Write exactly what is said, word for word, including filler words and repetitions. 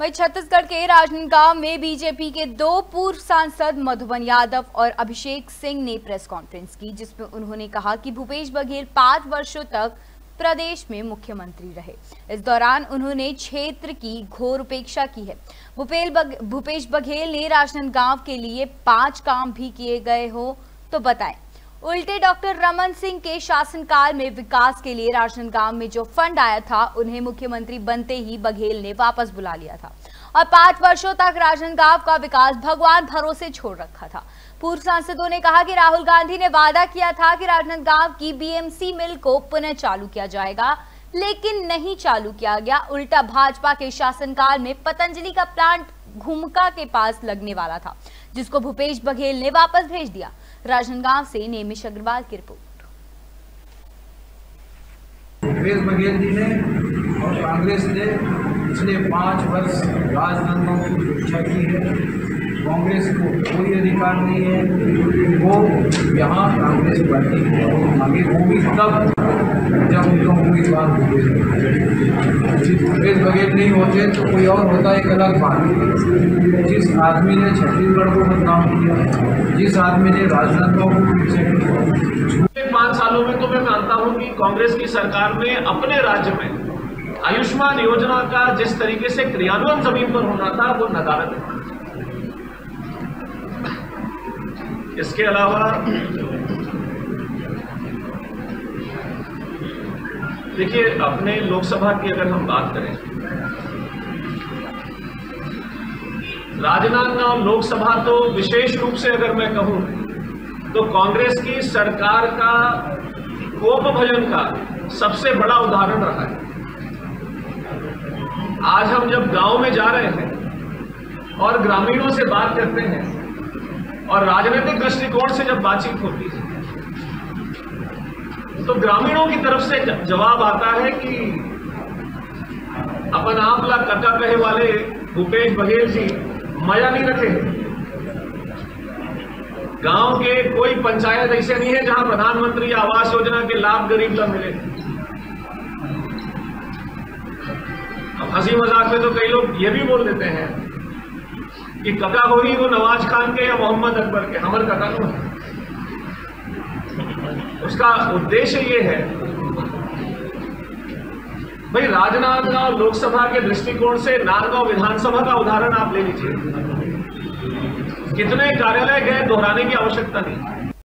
वहीं छत्तीसगढ़ के राजनांदगांव में बीजेपी के दो पूर्व सांसद मधुबन यादव और अभिषेक सिंह ने प्रेस कॉन्फ्रेंस की, जिसमें उन्होंने कहा कि भूपेश बघेल पांच वर्षों तक प्रदेश में मुख्यमंत्री रहे। इस दौरान उन्होंने क्षेत्र की घोर उपेक्षा की है। भूपेश बघेल ने राजनांदगांव के लिए पांच काम भी किए गए हो तो बताएं। उल्टे डॉक्टर रमन सिंह के शासनकाल में विकास के लिए राजनांदगांव में जो फंड आया था, उन्हें मुख्यमंत्री बनते ही बघेल ने वापस बुला लिया था और पांच वर्षों तक राजनांदगांव का विकास भगवान भरोसे छोड़ रखा था। पूर्व सांसदों ने कहा कि राहुल गांधी ने वादा किया था कि राजनांदगांव की बीएमसी मिल को पुनः चालू किया जाएगा, लेकिन नहीं चालू किया गया। उल्टा भाजपा के शासनकाल में पतंजलि का प्लांट घुमका के पास लगने वाला था, जिसको भूपेश बघेल ने वापस भेज दिया। राजनांदगांव से नेमिश अग्रवाल की रिपोर्ट। भूपेश बघेल जी ने और कांग्रेस ने पिछले पाँच वर्ष राजनांदगांव की उपेक्षा की है। कांग्रेस को कोई अधिकार नहीं है वो यहाँ कांग्रेस पार्टी को आगे होगी तब जब उनका उम्मीदवार भूपेश बघेल नहीं होते तो कोई और होता, एक अलग बात। जिस आदमी ने छत्तीसगढ़ को बदनाम किया, जिस आदमी ने राजनांदगांव को पीछे पिछले पाँच सालों में तो मैं मानता हूँ कि कांग्रेस की सरकार ने अपने राज्य में आयुष्मान योजना का जिस तरीके से क्रियान्वयन जमीन पर होना था वो नदारद है। इसके अलावा देखिए, अपने लोकसभा की अगर हम बात करें, राजनांदगांव लोकसभा तो विशेष रूप से अगर मैं कहूं तो कांग्रेस की सरकार का कोप भजन का सबसे बड़ा उदाहरण रहा है। आज हम जब गांव में जा रहे हैं और ग्रामीणों से बात करते हैं और राजनीतिक दृष्टिकोण से जब बातचीत होती है तो ग्रामीणों की तरफ से जवाब आता है कि अपन आपला कका कहे वाले भूपेश बघेल जी मजा नहीं रखे। गांव के कोई पंचायत ऐसे नहीं है जहां प्रधानमंत्री आवास योजना के लाभ गरीब तक मिले। अब हंसी मजाक में तो कई लोग ये भी बोल देते हैं कि कका हो ही वो नवाज खान के या मोहम्मद अकबर के, हमारे कका को है। उसका उद्देश्य ये है भाई, राजनांदगांव लोकसभा के दृष्टिकोण से नांदगांव विधानसभा का उदाहरण आप ले लीजिए। कितने कार्यालय गए, दोहराने की आवश्यकता नहीं।